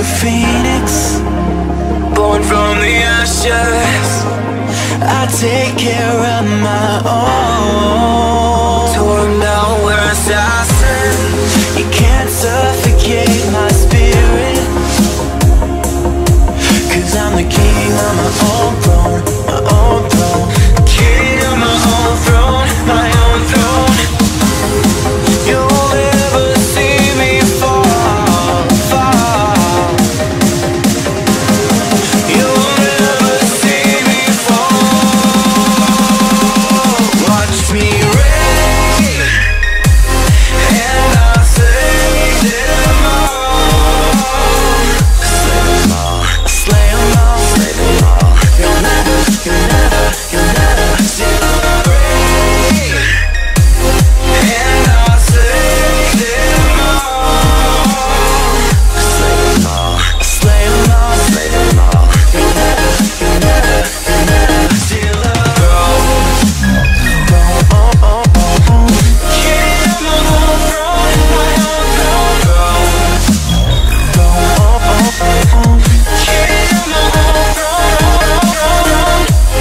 a phoenix, born from the ashes. I take care of my own. Torn down, we're assassins. You can't suffocate my spirit, 'cause I'm the king on my own throne, my own throne. King on my own throne, my own throne. You'll never see me fall, fall. You'll never see me fall. Watch me reign, and I'll slay them all. Slay them all, slay them all, slay them all. You'll never see me reign, and I'll slay them all. Slay them all, slay them all, slay them all. You'll never steal a throne. King of my own throne, my own throne. King of my own throne.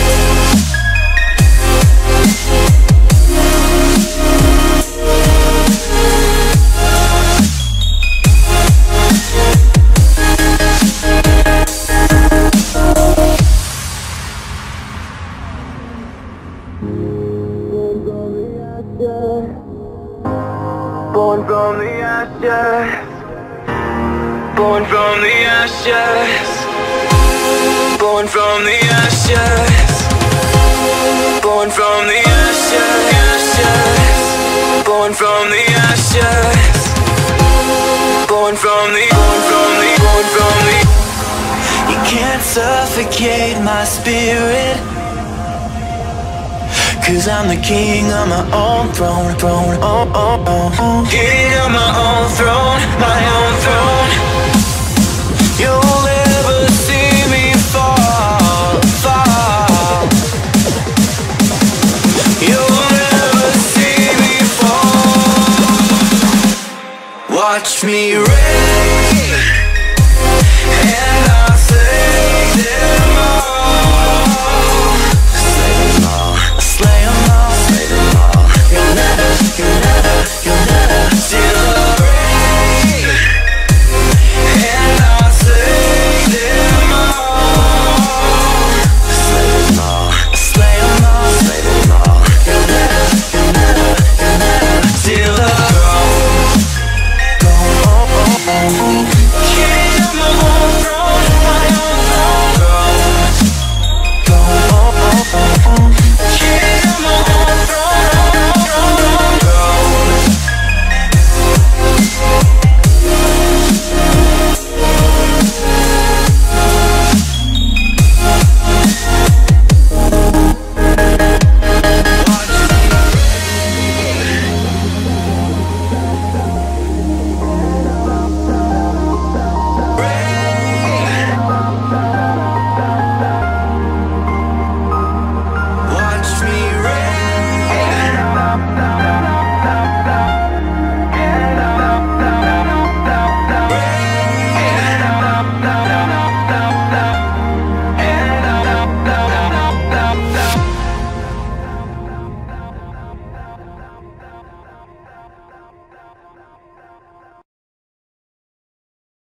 Born from the ashes, born from the ashes, born from the ashes, born from the ashes, born from the ashes, born from the. You can't suffocate my spirit, 'cause I'm the king on my own throne, throne, oh, oh, oh. King on my own throne, my own throne. You'll never see me fall, fall. You'll never see me fall. Watch me reign.